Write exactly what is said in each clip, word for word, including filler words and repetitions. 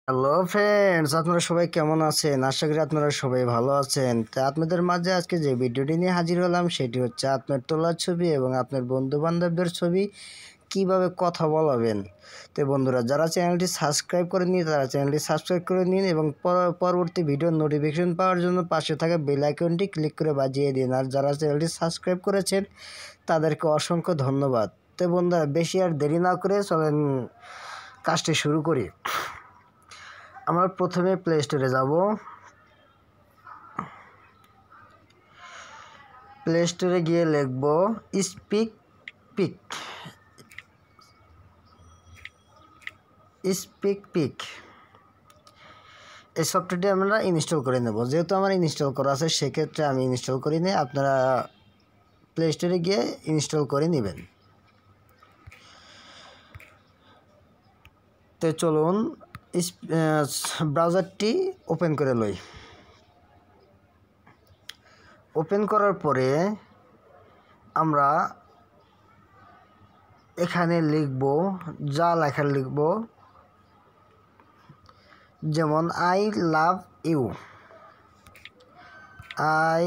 Hello friends, আপনারা সবাই কেমন আছেন? আশা করি আপনারা সবাই ভালো আছেন। তো আপনাদের মাঝে আজকে যে ভিডিওটি নিয়ে হাজির হলাম সেটি হচ্ছে আপনার তোলা ছবি এবং আপনার বন্ধু বান্ধবদের ছবি কিভাবে কথা বলাবেন। তো বন্ধুরা, যারা চ্যানেলটি সাবস্ক্রাইব করেননি তারা চ্যানেলটি সাবস্ক্রাইব করে নিন এবং পরবর্তী ভিডিওর নোটিফিকেশন পাওয়ার জন্য পাশে থাকা বেল আইকনটি ক্লিক করে বাজিয়ে দিন। আর যারা চ্যানেলটি সাবস্ক্রাইব করেছেন তাদেরকে অসংখ্য ধন্যবাদ। তো বন্ধুরা, বেশি আর দেরি না করে চলেন কাজটি শুরু করি। আমরা প্রথমে প্লে স্টোরে যাব। প্লে স্টোরে গিয়ে লিখব স্পিক পিক স্পিক পিক এই সফটওয়্যারটি আমরা ইনস্টল করে নেব। যেহেতু আমার ইনস্টল করা আছে সেক্ষেত্রে আমি ইনস্টল করি নি, আপনারা প্লে স্টোরে গিয়ে ইনস্টল করে নেবেন। তো চলুন ব্রাউজারটি ওপেন করে লই। ওপেন করার পরে আমরা এখানে লিখব, যা লেখার লিখব, যেমন I love you, I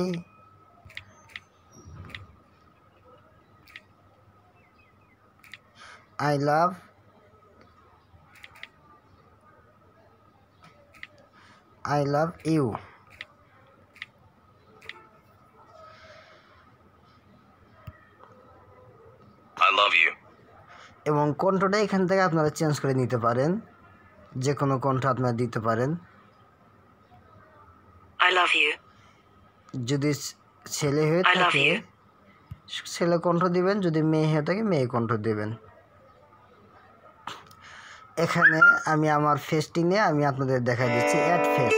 I love I love you I love you. এবং কণ্ঠটা এখান থেকে আপনারা চেঞ্জ করে নিতে পারেন, যে কোনো কণ্ঠ আপনারা দিতে পারেন। I love you. যদি ছেলে হয়ে I love থাকে you. ছেলে কণ্ঠ দিবেন, যদি মেয়ে হয়ে থাকে মেয়ে কণ্ঠ দিবেন। এখানে আমি আমার ফেসটি নিয়ে আমি আপনাদের দেখা দিচ্ছি অ্যাড ফেস।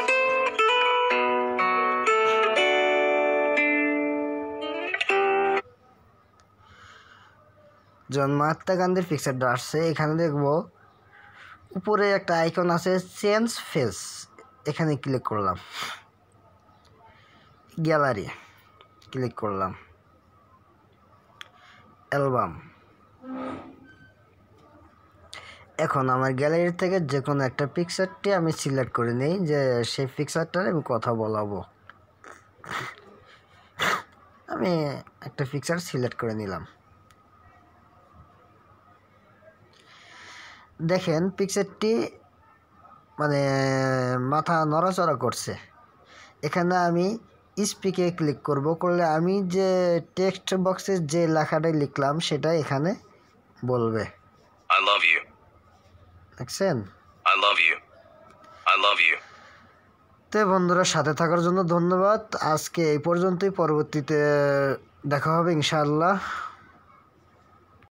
যখন মহাত্মা গান্ধীর পিকচারটা আসছে, এখানে দেখব উপরে একটা আইকন আছে চেঞ্জ ফেস, এখানে ক্লিক করলাম, গ্যালারি ক্লিক করলাম, অ্যালবাম। এখন আমার গ্যালারি থেকে যে কোনো একটা পিকচারটি আমি সিলেক্ট করে নিই, যে সেই পিকচারটার আমি কথা বলাবো। আমি একটা পিকচার সিলেক্ট করে নিলাম। দেখেন পিকচারটি মানে মাথা নড়াচড়া করছে। এখানে আমি স্পিকে ক্লিক করব, করলে আমি যে টেক্সট বক্সে যে লেখাটাই লিখলাম সেটা এখানে বলবে। I love you. দেখছেন? I love you. I love you. তো বন্ধুরা, সাথে থাকার জন্য ধন্যবাদ। আজকে এই পর্যন্তই, পরবর্তীতে দেখা হবে ইনশাআল্লাহ।